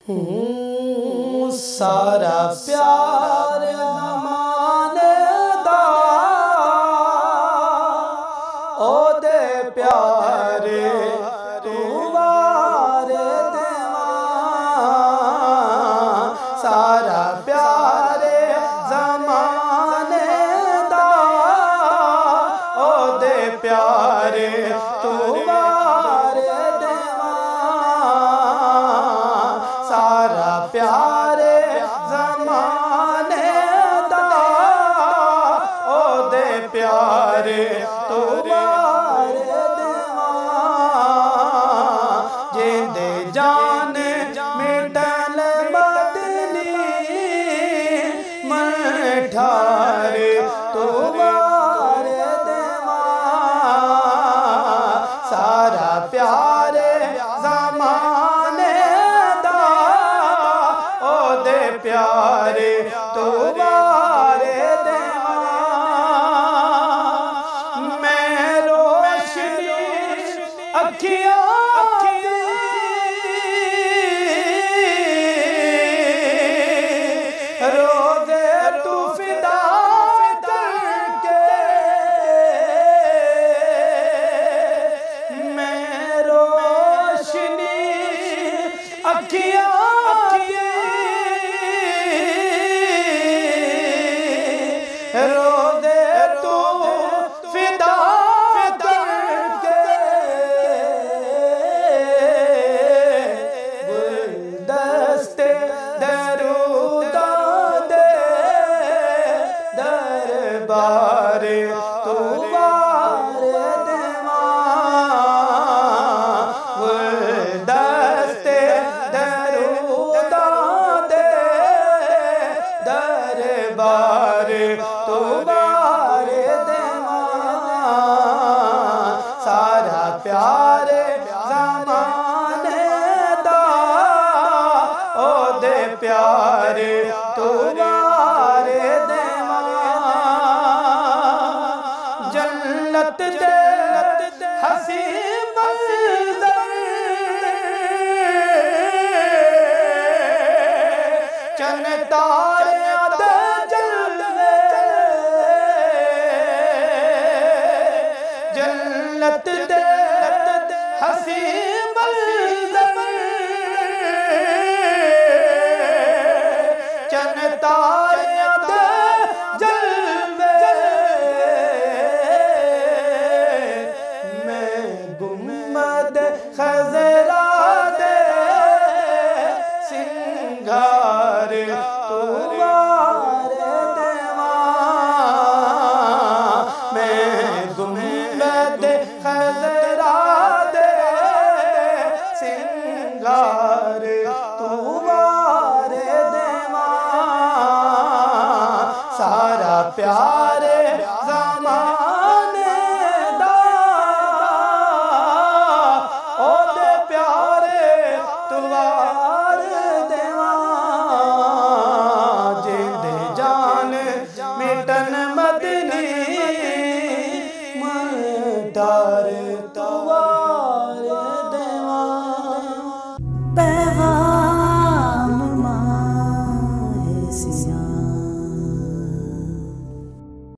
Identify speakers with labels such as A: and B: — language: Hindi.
A: सारा प्यार माने दा ओदे प्यारे तू वारे देवा सारा प्यारे ज़माने दा ओदे प्यारे तू वारे देवा सारा प्यारे ज़माने दा ओदे प्यारे तू वारे देवा जिंदे जान मिटल बदली मन ठारे तू वारे देवा सारा प्यारे ज़माने दा ओदे प्यारे तू वारे देवा मैं रोशनी अखियां रोज़े तू फिदा करके मैं रोशनी अखियां रोज़े तू फिदा करके गुलदस्ते दरूदा दे दरबार तू वारे देवा गुलदस्ते दरूदा दे दरबार तू वारे देवा सारा प्यारे ज़माने दा ओदे प्यारे तू वारे देवा जन्नत दे हसी मंज़र चन तारे दे जलवे जन्नत दे हसी मंज़र चन तारे दे जलवे मैं गुम्बद खज़रा दे सिंगार तू वारे देवा मैं गुम्बद खज़रा दे सिंगार तू वारे देवा सारा प्यारे ज़माने दा ओदे प्यारे तू वारे देवा जिंदे जान मिटन मदनी मन तार